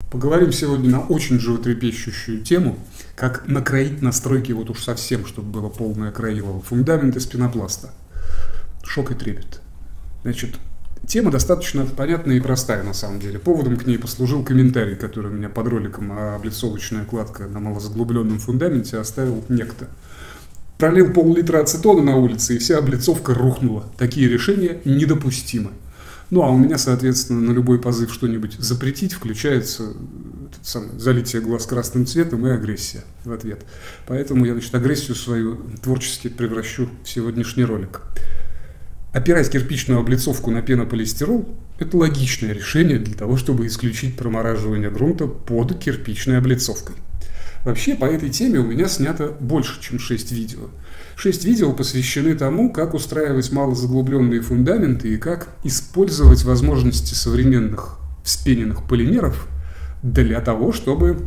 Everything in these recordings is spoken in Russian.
Поговорим сегодня на очень животрепещущую тему, как накроить настройки вот уж совсем, чтобы было полное краилово. Фундамент из пенопласта. Шок и трепет. Значит, тема достаточно понятная и простая на самом деле. Поводом к ней послужил комментарий, который у меня под роликом «Облицовочная кладка на малозаглубленном фундаменте» оставил некто. Пролил пол-литра ацетона на улице, и вся облицовка рухнула. Такие решения недопустимы. Ну, а у меня, соответственно, на любой позыв что-нибудь запретить включается залитие глаз красным цветом и агрессия в ответ. Поэтому я, агрессию свою творчески превращу в сегодняшний ролик. Опирать кирпичную облицовку на пенополистирол – это логичное решение для того, чтобы исключить промораживание грунта под кирпичной облицовкой. Вообще, по этой теме у меня снято больше, чем 6 видео. 6 видео посвящены тому, как устраивать малозаглубленные фундаменты и как использовать возможности современных вспененных полимеров для того, чтобы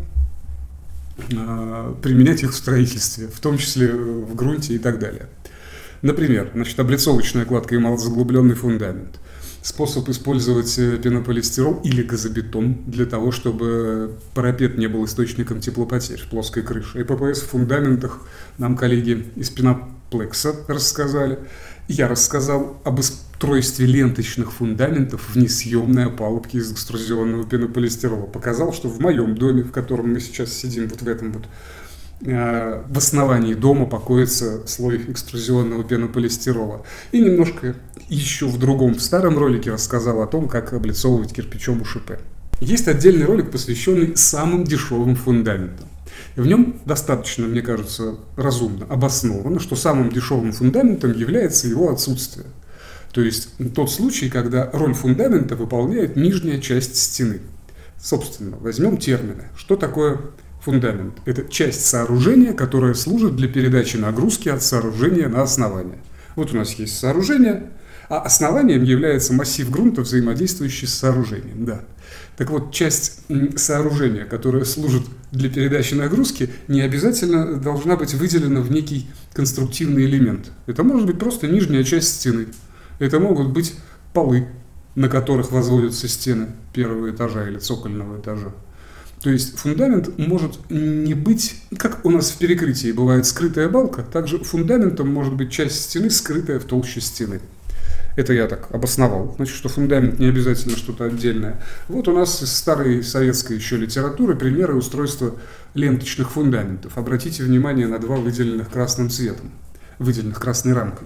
применять их в строительстве, в том числе в грунте и так далее. Например, облицовочная кладка и малозаглубленный фундамент. Способ использовать пенополистирол или газобетон для того, чтобы парапет не был источником теплопотерь в плоской крыше. ЭППС в фундаментах нам коллеги из Пеноплекса рассказали. Я рассказал об устройстве ленточных фундаментов в несъемной опалубке из экструзионного пенополистирола. Показал, что в моем доме, в котором мы сейчас сидим, вот в этом вот, в основании дома покоится слой экструзионного пенополистирола. И немножко еще в другом, в старом ролике рассказал о том, как облицовывать кирпичом УШП. Есть отдельный ролик, посвященный самым дешевым фундаментам. В нем достаточно, мне кажется, разумно обосновано, что самым дешевым фундаментом является его отсутствие. То есть тот случай, когда роль фундамента выполняет нижняя часть стены. Собственно, возьмем термины. Что такое фундамент? Это часть сооружения, которая служит для передачи нагрузки от сооружения на основание. Вот у нас есть сооружение, а основанием является массив грунта, взаимодействующий с сооружением. Да. Так вот, часть сооружения, которая служит для передачи нагрузки, не обязательно должна быть выделена в некий конструктивный элемент. Это может быть просто нижняя часть стены. Это могут быть полы, на которых возводятся стены первого этажа или цокольного этажа. То есть фундамент может не быть, как у нас в перекрытии бывает скрытая балка, также фундаментом может быть часть стены, скрытая в толще стены. Это я так обосновал. Значит, что фундамент не обязательно что-то отдельное. Вот у нас из старой советской еще литературы примеры устройства ленточных фундаментов. Обратите внимание на два выделенных красным цветом, выделенных красной рамкой.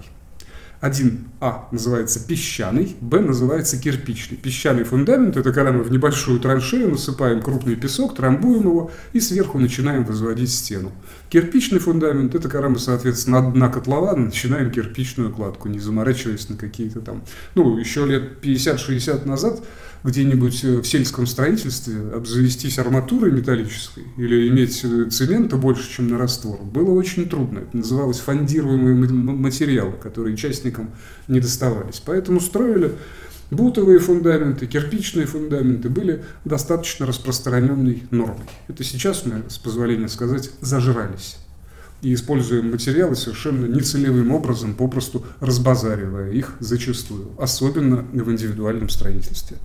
Один А называется песчаный, Б называется кирпичный. Песчаный фундамент – это когда мы в небольшую траншею насыпаем крупный песок, трамбуем его и сверху начинаем возводить стену. Кирпичный фундамент – это когда мы, соответственно, от дна котлована начинаем кирпичную кладку, не заморачиваясь на какие-то там… Ну, еще лет 50-60 назад где-нибудь в сельском строительстве обзавестись арматурой металлической или иметь цемента больше, чем на раствор, было очень трудно. Это называлось фондируемые материалы, которые частникам не доставались. Поэтому строили бутовые фундаменты, кирпичные фундаменты были достаточно распространенной нормой. Это сейчас мы, с позволения сказать, зажрались. И используем материалы совершенно нецелевым образом, попросту разбазаривая их зачастую, особенно в индивидуальном строительстве.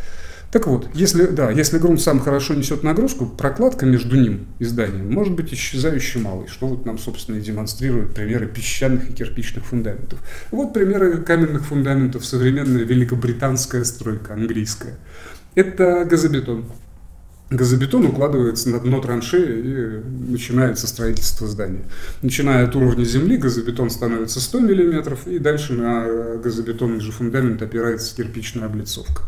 Так вот, если грунт сам хорошо несет нагрузку, прокладка между ним и зданием может быть исчезающе малой, что вот нам, собственно, и демонстрируют примеры песчаных и кирпичных фундаментов. Вот примеры каменных фундаментов, современная великобританская стройка, английская. Это газобетон. Газобетон укладывается на дно траншеи и начинается строительство здания. Начиная от уровня земли, газобетон становится 100 мм, и дальше на газобетонный же фундамент опирается кирпичная облицовка.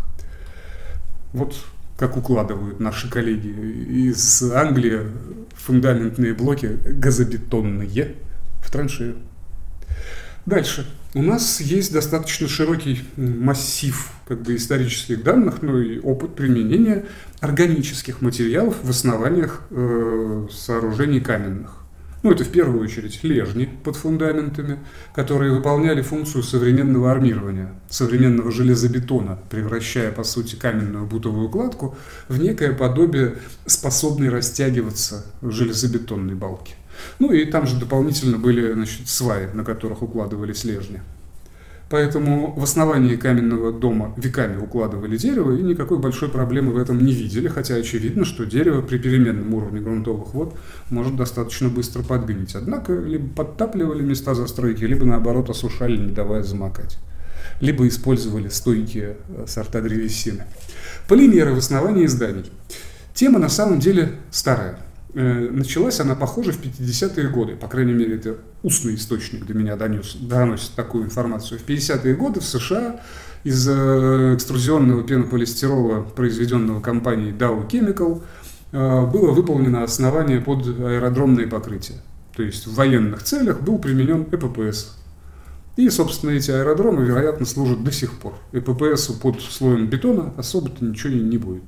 Вот как укладывают наши коллеги из Англии фундаментные блоки газобетонные в траншею. Дальше. У нас есть достаточно широкий массив исторических данных, но и опыт применения органических материалов в основаниях сооружений каменных. Ну, это в первую очередь лежни под фундаментами, которые выполняли функцию современного армирования, современного железобетона, превращая, по сути, каменную бутовую кладку в некое подобие способной растягиваться железобетонной балки. Ну и там же дополнительно были, сваи, на которых укладывались лежни. Поэтому в основании каменного дома веками укладывали дерево и никакой большой проблемы в этом не видели, хотя очевидно, что дерево при переменном уровне грунтовых вод может достаточно быстро подгнить. Однако либо подтапливали места застройки, либо наоборот осушали, не давая замокать. Либо использовали стойкие сорта древесины. Полимеры в основании зданий. Тема на самом деле старая. Началась она, похоже, в 50-е годы. По крайней мере, это устный источник до меня доносит такую информацию. В 50-е годы в США из экструзионного пенополистирола, произведенного компанией Dow Chemical, было выполнено основание под аэродромные покрытия. То есть в военных целях был применен ЭППС. И, собственно, эти аэродромы, вероятно, служат до сих пор. ЭППСу под слоем бетона особо-то ничего не будет.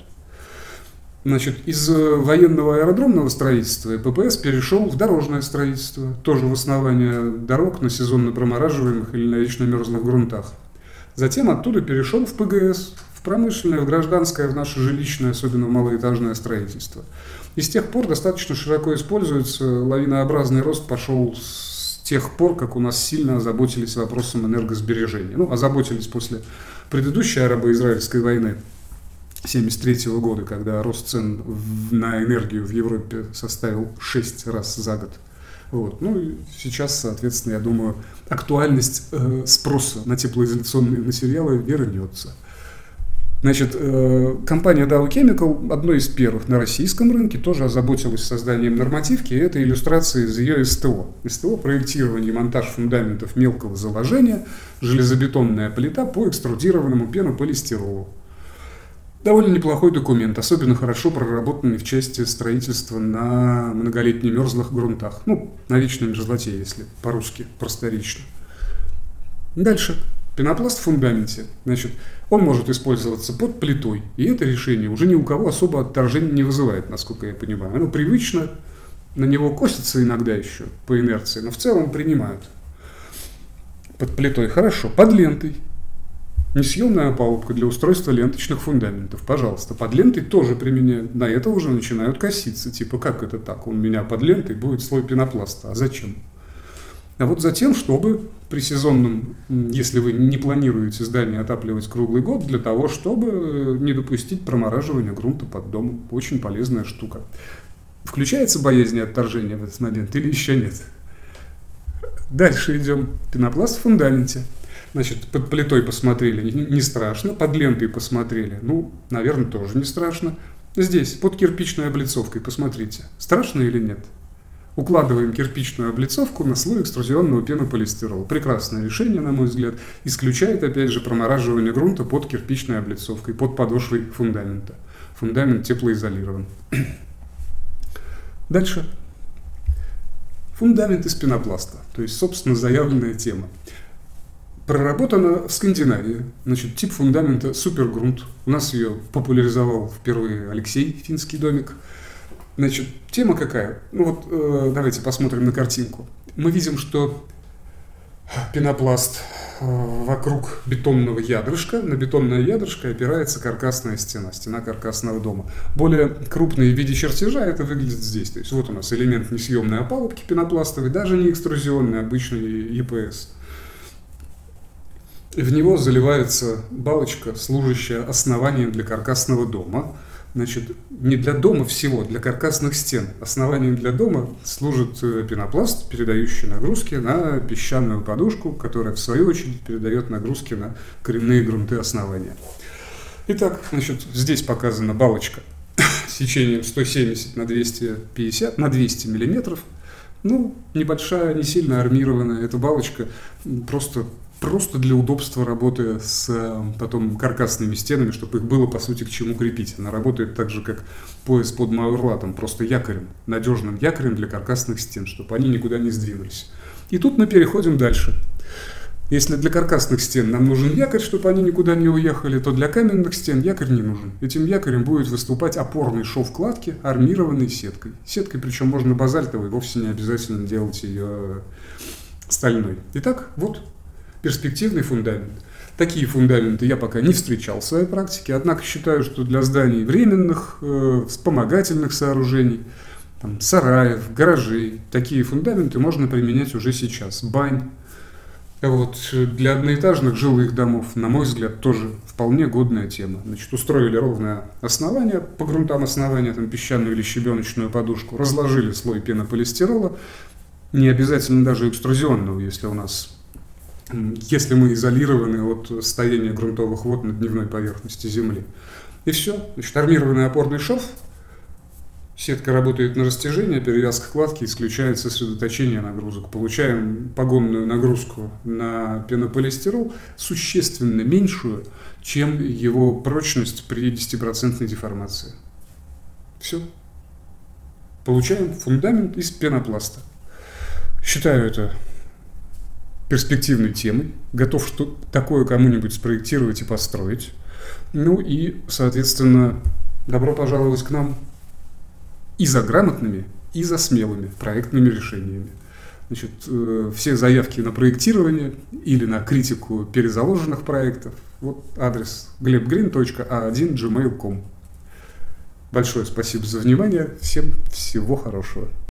Значит, из военного аэродромного строительства ЭППС перешел в дорожное строительство, тоже в основание дорог на сезонно промораживаемых или на вечно мерзлых грунтах. Затем оттуда перешел в ПГС, в промышленное, в гражданское, в наше жилищное, особенно в малоэтажное строительство. И с тех пор достаточно широко используется, лавинообразный рост пошел с тех пор, как у нас сильно озаботились вопросом энергосбережения. Ну, озаботились после предыдущей арабо-израильской войны 1973 года, когда рост цен на энергию в Европе составил 6 раз за год. Вот. Ну и сейчас, соответственно, я думаю, актуальность спроса на теплоизоляционные материалы вернется. Значит, компания Dow Chemical, одной из первых на российском рынке, тоже озаботилась созданием нормативки, и это иллюстрация из ее СТО. СТО – проектирование и монтаж фундаментов мелкого заложения, железобетонная плита по экструдированному пенополистиролу. Довольно неплохой документ, особенно хорошо проработанный в части строительства на многолетне мерзлых грунтах. Ну, на вечной мерзлоте, если по-русски просторечно. Дальше. Пенопласт в фундаменте. Значит, он может использоваться под плитой, и это решение уже ни у кого особо отторжения не вызывает, насколько я понимаю. Оно привычно, на него косится иногда еще по инерции, но в целом принимают. Под плитой хорошо. Под лентой. Несъемная опалубка для устройства ленточных фундаментов. Пожалуйста, под лентой тоже применяют. На это уже начинают коситься. Типа, как это так? У меня под лентой будет слой пенопласта. А зачем? А вот затем, чтобы при сезонном, если вы не планируете здание отапливать круглый год, для того, чтобы не допустить промораживания грунта под домом. Очень полезная штука. Включается боязнь отторжения в этот момент или еще нет? Дальше идем. Пенопласт в фундаменте. Значит, под плитой посмотрели, не страшно, под лентой посмотрели, ну, наверное, тоже не страшно. Здесь, под кирпичной облицовкой, посмотрите, страшно или нет? Укладываем кирпичную облицовку на слой экструзионного пенополистирола. Прекрасное решение, на мой взгляд, исключает, опять же, промораживание грунта под кирпичной облицовкой, под подошвой фундамента. Фундамент теплоизолирован. Дальше. Фундамент из пенопласта, то есть, собственно, заявленная тема. Проработана в Скандинавии. Значит, тип фундамента супергрунт. У нас ее популяризовал впервые Алексей, финский домик. Значит, тема какая? Ну вот, давайте посмотрим на картинку. Мы видим, что пенопласт вокруг бетонного ядрышка. На бетонное ядрышко опирается каркасная стена, стена каркасного дома. Более крупные в виде чертежа это выглядит здесь. То есть вот у нас элемент несъемной опалубки пенопластовой, даже не экструзионный, обычный ЕПС. В него заливается балочка, служащая основанием для каркасного дома. Значит, не для дома всего, для каркасных стен. Основанием для дома служит пенопласт, передающий нагрузки на песчаную подушку, которая в свою очередь передает нагрузки на коренные грунты основания. Итак, значит, здесь показана балочка сечением 170 на 250 на 200 миллиметров. Ну, небольшая, не сильно армированная. Эта балочка просто для удобства работы с потом каркасными стенами, чтобы их было, по сути, к чему крепить. Она работает так же, как пояс под мауэрлатом, просто якорем, надежным якорем для каркасных стен, чтобы они никуда не сдвинулись. И тут мы переходим дальше. Если для каркасных стен нам нужен якорь, чтобы они никуда не уехали, то для каменных стен якорь не нужен. Этим якорем будет выступать опорный шов кладки, армированный сеткой. Сеткой, причем можно базальтовой, вовсе не обязательно делать ее стальной. Итак, вот перспективный фундамент. Такие фундаменты я пока не встречал в своей практике, однако считаю, что для зданий временных, вспомогательных сооружений, там, сараев, гаражей, такие фундаменты можно применять уже сейчас. Бань, Вот. Для одноэтажных жилых домов, на мой взгляд, тоже вполне годная тема. Значит, устроили ровное основание, по грунтам основания, там, песчаную или щебеночную подушку, разложили слой пенополистирола, не обязательно даже экструзионного, если мы изолированы от стояния грунтовых вод на дневной поверхности земли. И все. Значит, армированный опорный шов, сетка работает на растяжение, перевязка кладки исключает сосредоточение нагрузок. Получаем погонную нагрузку на пенополистирол существенно меньшую, чем его прочность при 10% деформации. Все. Получаем фундамент из пенопласта. Считаю это перспективной темой. Готов что такое кому-нибудь спроектировать и построить. Ну и, соответственно, добро пожаловать к нам и за грамотными, и за смелыми проектными решениями. Значит, все заявки на проектирование или на критику перезаложенных проектов, вот адрес glebgreen.a1@gmail.com. Большое спасибо за внимание, всем всего хорошего.